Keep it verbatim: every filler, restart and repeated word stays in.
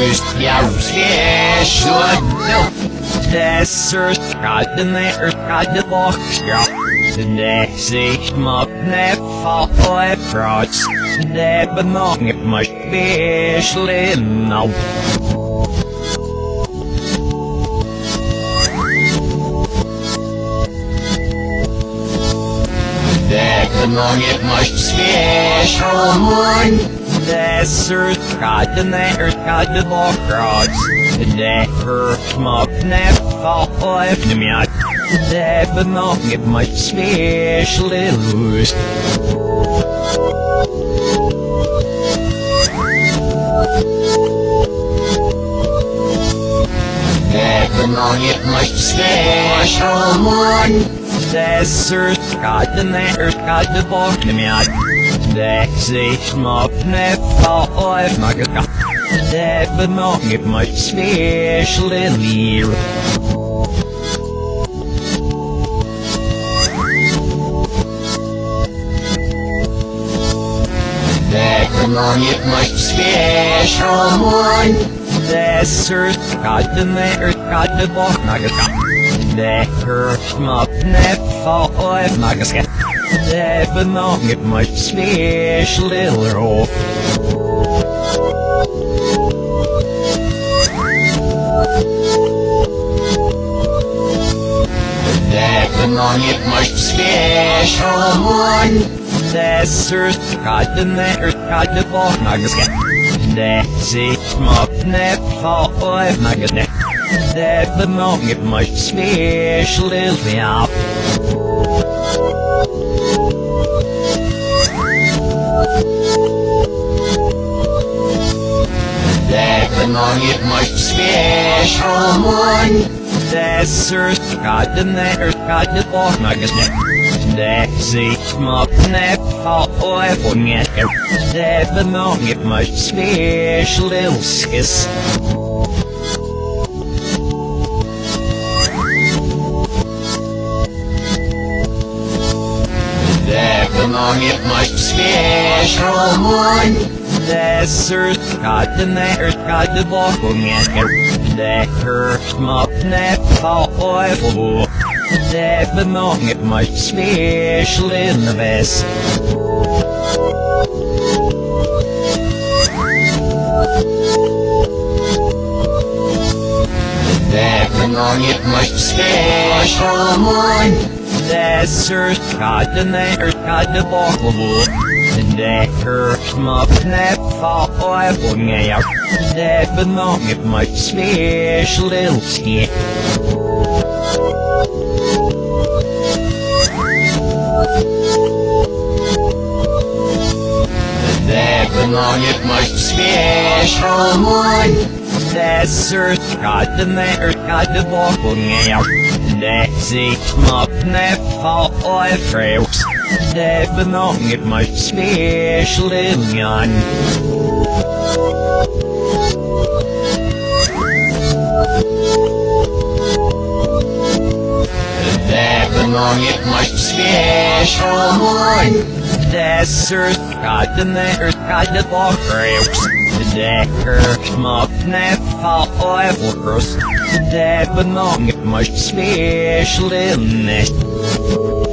Ja, special. Desser gaat de neer, gaat de box, ja. De nezicht mag net vallen, frauds. De benong, maar special in nou. De benong, maar special one. Desser gaat de neer, gaat de box, frauds. De hurt mag net vallen, de miat. De benong, maar special in It must special one. Desser gaat de neer, gaat de bocht me uit. De zich mag net vallen, maar het gaat. De benong, it must special in hier. De benong, it must special one. Desser gaat de neer, gaat de bocht naar het gaat. De hurt mag net vallen, maar het gaat. De benong, it must special erop. De benong, it must special one. Desser gaat de neer, gaat de bocht naar het gaat. De zich mag net vallen, maar het net. De benong, it must special erop. De benong, it must special one. Desser gaat de neer, gaat de bocht naar het net. De zich mag net vallen, voor net. De benong, it must special ilskis. De benong, it must special one. Desser gaat de neer, gaat de bocht, voor net. De hurt mag net vallen, voor de benong, it must special in the best. De benong, it must special one. Desser gaat de neer, gaat de bocht, voor de hurt mag net vallen, voor net. De benong, it must special ilskis. De benong, it must special one. Desser gaat de neer, gaat de bocht, voor net. De zich mag net vallen, frauds. De benong, it must special in jan. De benong, it must special one. Desser gaat de neer, gaat de bocht, frauds. De hurt mag net vallen, voor de benong, it must special in it.